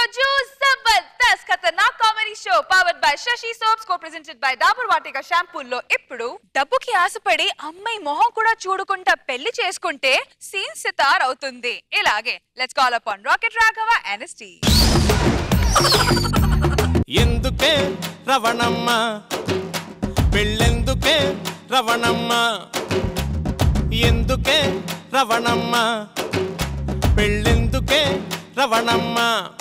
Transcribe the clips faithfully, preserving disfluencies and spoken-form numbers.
రోజు Jabardasth Khatarnak comedy show powered by Shashi soaps co presented by Dabur Vatika షాంపూల్లో ఇప్పుడు డబ్బుకి ఆశపడి అమ్మాయి మొహం కూడా చూడకుండా పెళ్లి చేసుకుంటే సీన్ సితార్ అవుతుంది. ఇలాగే let's call upon Rocket Raghava ఎన్ఎస్టీ. ఎందుకే రవణమ్మ పెళ్ళెందుకే రవణమ్మ ఎందుకే రవణమ్మ పెళ్ళెందుకే రవణమ్మ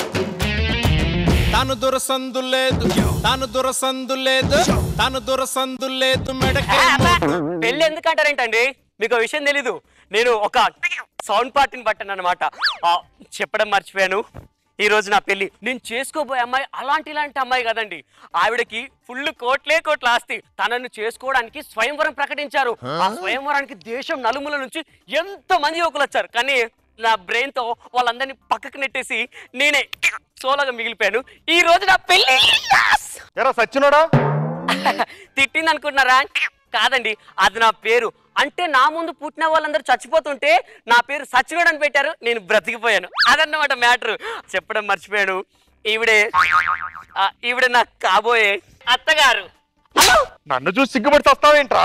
తాను దొరసందు లేదు తాను దొరసందు లేదు తాను దొరసందు లేదు మెడకే పెళ్ళి ఎందుకంటారేంటండి? మీకు ఆ విషయం తెలీదు. నేను ఒక సౌండ్ పార్టీని పట్టాను అనమాట. చెప్పడం మర్చిపోయాను. ఈ రోజు నా పెళ్లి. నేను చేసుకోబోయే అమ్మాయి అలాంటి ఇలాంటి అమ్మాయి కదండి. ఆవిడకి ఫుల్ కోట్లే కోట్ల ఆస్తి. తనను చేసుకోవడానికి స్వయంవరం ప్రకటించారు. ఆ స్వయంవరానికి దేశం నలుమూల నుంచి ఎంతో మంది యువకులు వచ్చారు. కానీ నా బ్రెయిన్ తో వాళ్ళందరినీ పక్కకు నెట్టేసి నేనే సోలోగా మిగిలిపోయాను. ఈ రోజు నా పెళ్లి. సచ్చినోడా తిట్టింది అనుకుంటున్నారా? కాదండి, అది నా పేరు. అంటే నా ముందు పుట్టిన వాళ్ళందరూ చచ్చిపోతుంటే నా పేరు సచ్చినోడు అని పెట్టారు. నేను బ్రతికిపోయాను. అదన్నమాట మ్యాటర్. చెప్పడం మర్చిపోయాను. ఈవిడే ఈవిడే నాకు కాబోయే అత్తగారు. నన్ను చూసి సిగ్గుపడి వస్తావేంట్రా?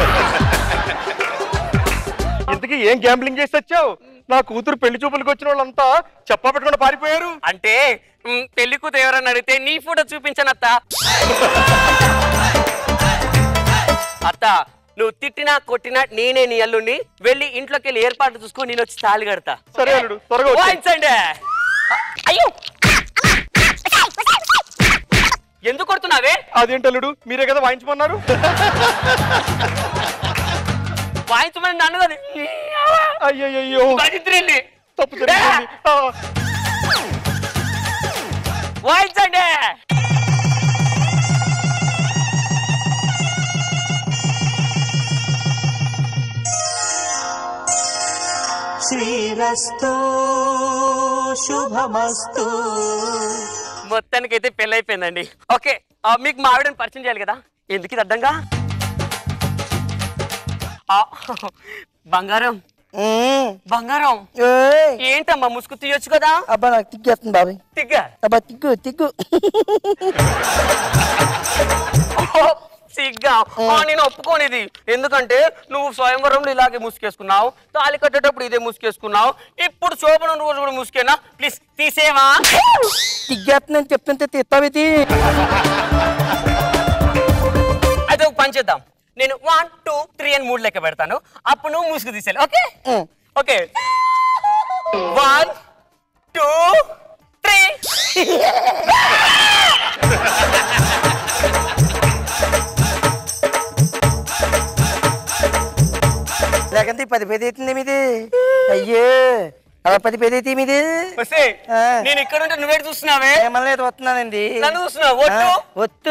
ఇంతకీ ఏం గ్యాంబ్లింగ్ చేసి వచ్చావు? నా కూతురు పెళ్లి చూపులకు వచ్చిన వాళ్ళంతా చెప్పా పెట్టుకుని పారిపోయారు. అంటే పెళ్లి కూతురు ఎవరన్నా అడిగితే నీ ఫోటో చూపించాను అత్త. అత్త, నువ్వు తిట్టినా కొట్టినా నేనే నీ అల్లుని. వెళ్ళి ఇంట్లోకి వెళ్ళి ఏర్పాట్లు చూసుకొని నేను వచ్చి తాళి కడతా. సరే అల్లుడు, త్వరగా వాయించండి. అయ్యో, ఎందుకు కొడుతున్నావే? అదేంటి అల్లుడు, మీరే కదా వాయించమన్నారు. వాయించమని నన్ను కదా. అయ్యయ్యో, తప్పు జరిగింది. వాయించండి. శ్రీరస్తు శుభమస్తు. మొత్తానికి అయితే పెళ్ళి అయిపోయిందండి. ఓకే, మీకు మా ఆవిడని పరిచయం చేయాలి కదా. ఎందుకు ఇది అడ్డంగా? బంగారం బంగారం ఏంటమ్మా ముసుగు తీయొచ్చు కదా. అబ్బా నాకు తిగ్గేస్తుంది బాబాయ్. తిగ్గా అబ్బా తిగ్గు తిగ్గు సిగ్గా నేను ఒప్పుకోనిది. ఎందుకంటే నువ్వు స్వయంవరంలో ఇలాగే ముసుకేసుకున్నావు, తాళి కట్టేటప్పుడు ఇదే ముసుకేసుకున్నావు, ఇప్పుడు శోభనం రోజు కూడా ముసుకేనా? ప్లీజ్ తీసేవా? తిగ్గేస్తుందని చెప్తుంటే తీస్తావిది. అయితే ఒక పని చేద్దాం. నేను వన్ టూ త్రీ అని మూడు లెక్క పెడతాను. అప్పుడు నువ్వు ముసుగు తీసేయాలి. Okay okay. One two three. లేకంటే పది పది అవుతుంది మీది. అయ్యో, అలా పది పది అయితే మీది. నేను ఇక్కడ ఉంటే నువ్వే చూస్తున్నావే? ఏమన్నా వస్తున్నానండి. నన్ను చూస్తున్నావు? ఒట్టు ఒట్టు.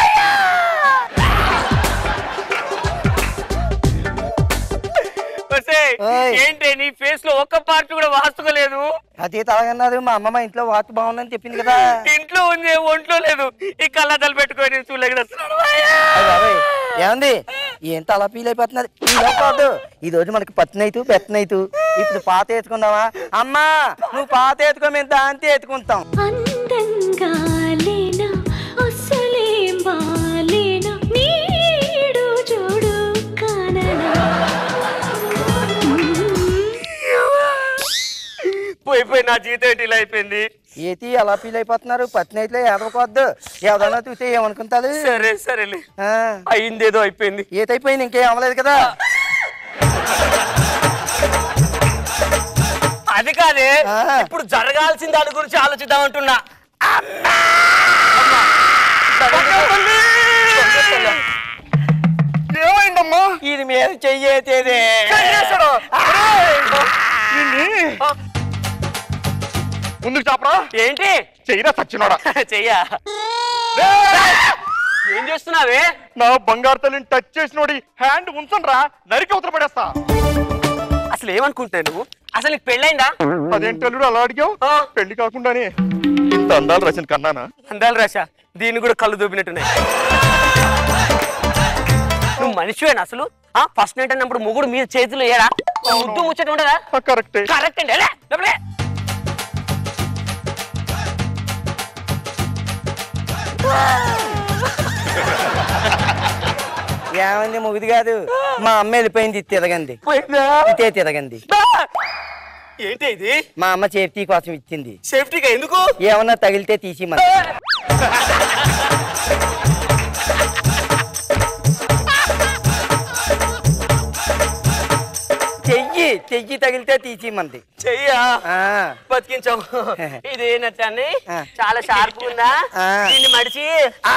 ఏంటి నీ ఫేస్ లో ఒక్క పార్ట్ కూడా వాస్తుకోలేదు? అదే తలగన్నారు. మా అమ్మ మా ఇంట్లో వాస్తు బాగుందని చెప్పింది కదా. ఇంట్లో ఉంది, ఒంట్లో లేదు. ఈ కళ్ళద్దాలు పెట్టుకొని చూడలేకపోతున్నాడు. ఏమండి, ఏం తల ఫీల్ అయిపోతున్నారు? ఇలా కాదు, ఈ రోజు మనకి పత్తినైతు పెత్తనైతు. ఇప్పుడు పాత ఎత్తుకుందామా? అమ్మా నువ్వు పాత ఎత్తుకో, మేము దాంతో ఎత్తుకుంటాం. పోయిపోయి నా జీవితం ఏంటి ఇలా అయిపోయింది? ఏతి అలా ఫీల్ అయిపోతున్నారు? పత్తినైతులో ఏదవకోవద్దు. ఏదన్నా చూస్తే ఏమనుకుంటారు? సరే సరేలే, అయిందేదో అయిపోయింది. ఏతైపోయింది, ఇంకేం అవ్వలేదు కదా. అది కాదే, ఇప్పుడు జరగాల్సిన దాని గురించి ఆలోచిద్దాం అంటున్నా. ఏమైందమ్మా? ఇది మీద చెయ్యేదే. ముందుకు చాపరా. ఏంటి చెయ్యరా సచ్చినోడా? చెయ్యా. ఏం చేస్తున్నావే? నా బంగారు తల్లిని టచ్ చేసినోడి హ్యాండ్ ఉంచండ్రా, నరికి అవతల పడేస్తా. అసలు ఏమనుకుంటావు నువ్వు? అసలు నీకు పెళ్ళైందా? అదేంటి అల్లుడు అలా అడిగావు? పెళ్లి కాకుండానే ఇంత అందాలు రాసిన కన్నానా? అందాలు రాశా, దీన్ని కూడా కళ్ళు దూపినట్టున్నాయి. నువ్వు మనిషివేనా అసలు? ఫస్ట్ నైట్ అన్నప్పుడు ముగ్గురు మీద చేతులు ఏడా ముద్దు ముచ్చట ఉండదా? కరెక్ట్ కరెక్ట్ అండి. ఏమంది ముగిది కాదు, మా అమ్మ వెళ్ళిపోయింది తిరగండి, ఇదే తిరగండి. ఏంటి ఇది? మా అమ్మ సేఫ్టీ కోసం ఇచ్చింది. సేఫ్టీగా ఎందుకు? ఏమన్నా తగిలితే తీసి మన చెయ్యి చెయ్యి తగిలితే తీసి మంది. చెయ్యా బతికించావు. ఇది నచ్చాన్ని చాలా షార్ప్ ఉందా? దీన్ని మడిచి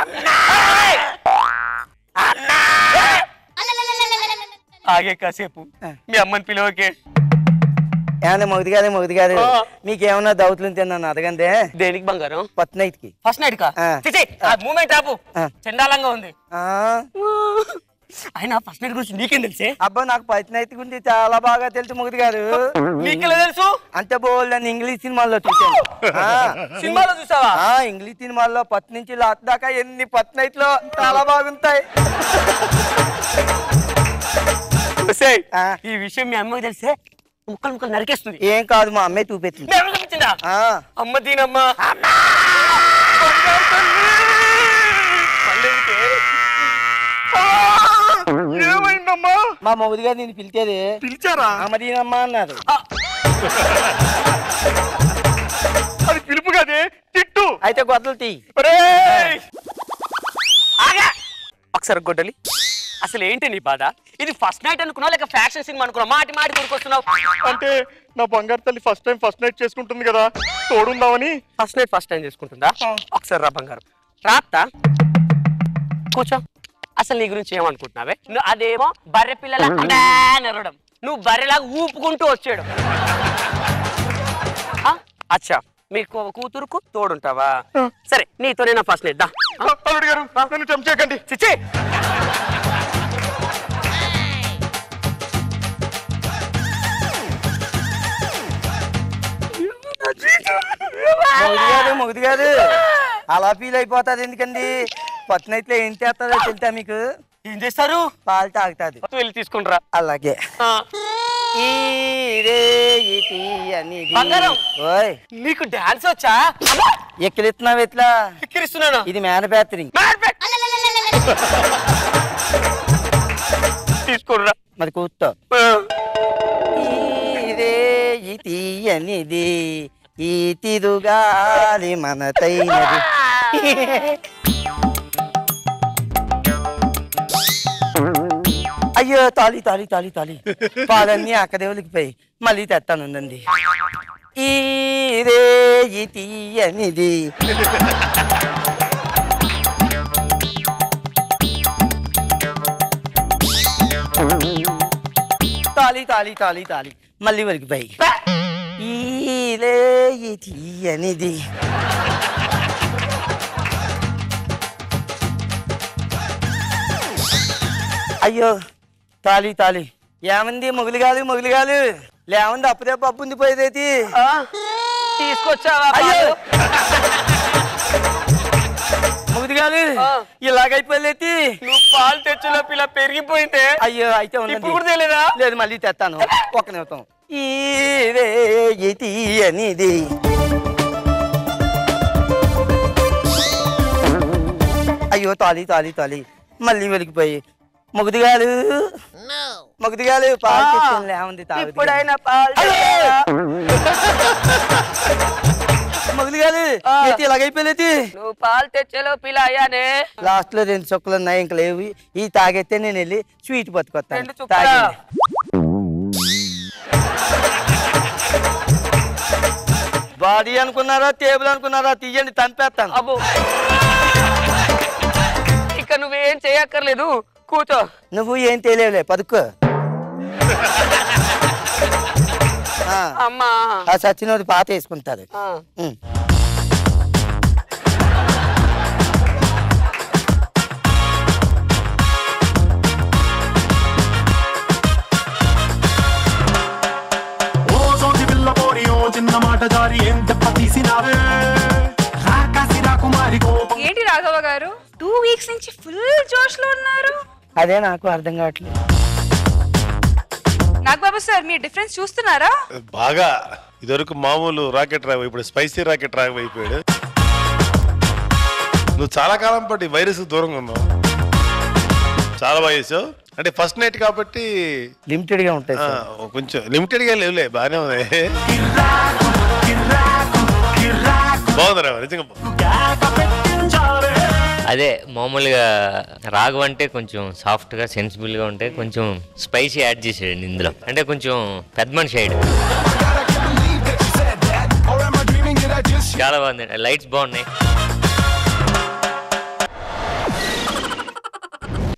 ఆగే కాసేపు మీ అమ్మని పిలవకే. ఏమన్నా మొగది కాదు మొగది కాదు, మీకేమన్నా దౌతులు ఉంటే నన్ను అడగండి. దేనికి బంగారం? ఫస్ట్ నైట్ కి. ఫస్ట్ నైట్ కా? మూమెంట్ ఆపు, చండాలంగా ఉంది. అయినా ఫస్ట్ నైట్ గురించి నీకేం తెలిసే? అబ్బా నాకు ఫస్ట్ నైట్ గురించి చాలా బాగా తెలుసు మొగది గారు. నీకెలా తెలుసు? అంతే బోల్ అని ఇంగ్లీష్ సినిమాల్లో చూసాను. సినిమాలో చూసావా? ఇంగ్లీష్ సినిమాల్లో పత్ నుంచి లాస్ట్ దాకా ఎన్ని ఫస్ట్ నైట్ లో చాలా బాగుంటాయి. ఈ విషయం మీ అమ్మకి తెలిసే ముక్కలు ముక్కలు నరికేస్తుంది. ఏం కాదు, మా అమ్మే చూపెట్టింది. అమ్మ దీనమ్మా. ఏమైందమ్మా? మా మొగుడు గారు నేను పిలిచేది. పిలిచారా? అమ్మ దీనమ్మా అన్నారు. అది పిలుపు కదే, తిట్టు. అయితే గొడ్డలు తీ. ఒకసారి గొడ్డలి. అసలు ఏంటి నీ బాధ? ఇది ఫస్ట్ నైట్ అనుకున్నావు లేక ఫ్యాషన్ సినిమా అనుకున్నావు? మాటి మాటి కొనుక్కొస్తున్నావు. అంటే నా బంగారు తల్లి ఫస్ట్ టైం ఫస్ట్ నైట్ చేసుకుంటుంది కదా, తోడుందామని. ఫస్ట్ నైట్ ఫస్ట్ టైం చేసుకుంటుందా? ఒకసారి రా బంగారం, రాత్తా కూర్చో. అసలు నీ గురించి ఏమనుకుంటున్నావే? నువ్వు అదేమో బర్రె పిల్లల నరవడం, నువ్వు బర్రెలాగా ఊపుకుంటూ వచ్చాడు. అచ్చా, మీకు కూతురుకు తోడుంటావా? సరే, నీతోనే నా ఫస్ట్ నైట్ దా. గారు నన్ను చంపేయకండి. చిచ్చి మొగుడు గారు మొగుడు గారు అలా ఫీల్ అయిపోతాది ఎందుకండి? ఫస్ట్ నైట్ లో ఏం చేస్తుందో తెలుసా మీకు? ఏం చేస్తారు? పాలు తాగుతాది. వెళ్ళి తీసుకుంటారా? అలాగే. ఓయ్, నీకు డాన్స్ వచ్చా? ఎక్కిరిస్తున్నావు ఎట్లా? ఎక్కిరిస్తున్నాను. ఇది మ్యానుఫ్యాక్చరింగ్. తీసుకుర్రా మరి కూర్చో. ఇదే ఈ తీయనిది, ఈ తిరుగాలి మనతైనది. అయ్యో తాలి తాలి తాలి తాలి పాలన్నీ అక్కదేవులకి పోయి మళ్ళీ తెస్తానుందండి. ఇదే ఈ తీయనిది. తాలి తాలి తాలి తాలి మళ్ళీ వరికిపోయి ఈలే ఈ తీయనిది. అయ్యో తాలి తాలి ఏమంది మొగులు కాదు మొగులు కాదు లేమంది అప్పుడే పప్పు ఉంది పోయేదేటి తీసుకొచ్చావా? అయ్యో మొగుడు కాదు ఇలాగైపోయేది. నువ్వు పాలు తెచ్చులో పిల్ల పెరిగిపోయింటే. అయ్యో అయితే ఇప్పుడు కూడా తెలియదా? లేదు మళ్ళీ తెస్తాను, ఒక నిమిషం. ఈరే ఈ తీయనిది. అయ్యో తాలి తాలి తాలి మళ్ళీ వెలిగిపోయి మొగుదిగాలు మొగుదిగాలు పాలు తెచ్చాను లేమంది తాగు. ఇప్పుడైనా పాలు మొగుదిగాలు ఇలాగైపోయేది. నువ్వు పాలు తెచ్చేలో పిల్ల అయ్యానే. లాస్ట్ లో రెండు చుక్కలు ఉన్నాయి ఇంక లేవు. ఈ తాగైతే నేను వెళ్ళి స్వీట్ పట్టుకొస్తాను. బాడీ అనుకున్నారా టేబుల్ అనుకున్నారా? తీయండి తంపేస్తాను. అబ్బో, ఇక నువ్వేం చేయక్కర్లేదు, కూర్చో. నువ్వు ఏం తెలియలే పదుకో. అమ్మా ఆ సచ్చినోడు పాత వేసుకుంటారు. ఏంటి రాఘవ గారు టూ వీక్స్ నుంచి ఫుల్ జోష్ లో ఉన్నారు? అదే నాకు అర్థం కావట్లేదు. నాగబాబు సార్ మీ డిఫరెన్స్ చూస్తున్నారా? బాగా ఇదివరకు మామూలు రాకెట్ రావు, ఇప్పుడు స్పైసీ రాకెట్ రావు అయిపోయాడు. నువ్వు చాలా కాలం పాటు ఈ వైరస్ దూరంగా ఉన్నావు. చాలా బాగా చేసావు. అంటే ఫస్ట్ నైట్ కాబట్టి లిమిటెడ్ గా ఉంటాయి ఆ, కొంచెం లిమిటెడ్ గా లేవులే, బాగానే ఉంది. బాగుందిరా నిజంగా. అదే మామూలుగా రాఘవ అంటే కొంచెం సాఫ్ట్ గా సెన్సిబుల్ గా ఉంటే కొంచెం స్పైసీ యాడ్ చేసాడు ఇందులో. అంటే కొంచెం పెద్ద మనిషి అయ్యాడు. చాలా బాగుంది, లైట్స్ బాగున్నాయి.